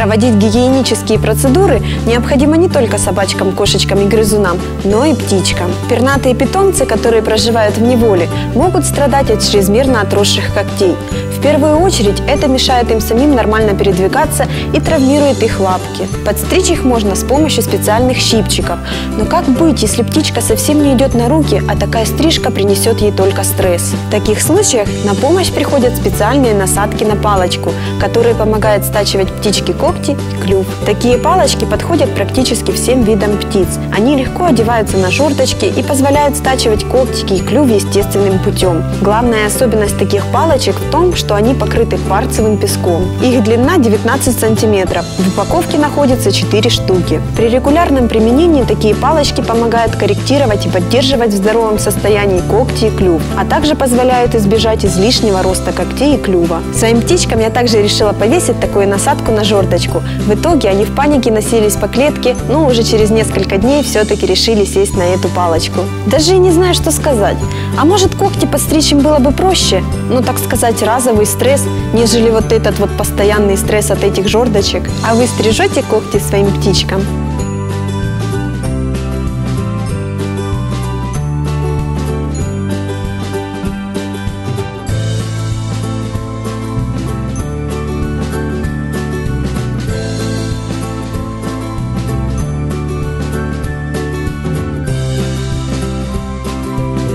Проводить гигиенические процедуры необходимо не только собачкам, кошечкам и грызунам, но и птичкам. Пернатые питомцы, которые проживают в неволе, могут страдать от чрезмерно отросших когтей. В первую очередь это мешает им самим нормально передвигаться и травмирует их лапки. Подстричь их можно с помощью специальных щипчиков. Но как быть, если птичка совсем не идет на руки, а такая стрижка принесет ей только стресс? В таких случаях на помощь приходят специальные насадки на палочку, которые помогают стачивать птичке когти и клюв. Такие палочки подходят практически всем видам птиц. Они легко одеваются на жердочки и позволяют стачивать когтики и клюв естественным путем. Главная особенность таких палочек в том, что они покрыты кварцевым песком. Их длина 19 сантиметров. В упаковке находится 4 штуки. При регулярном применении такие палочки помогают корректировать и поддерживать в здоровом состоянии когти и клюв, а также позволяют избежать излишнего роста когтей и клюва. Своим птичкам я также решила повесить такую насадку на жердочку. В итоге они в панике носились по клетке, но уже через несколько дней все-таки решили сесть на эту палочку. Даже и не знаю, что сказать. А может, когти подстричь им было бы проще? Ну, так сказать, разовый стресс, нежели вот этот вот постоянный стресс от этих жердочек. А вы стрижете когти своим птичкам?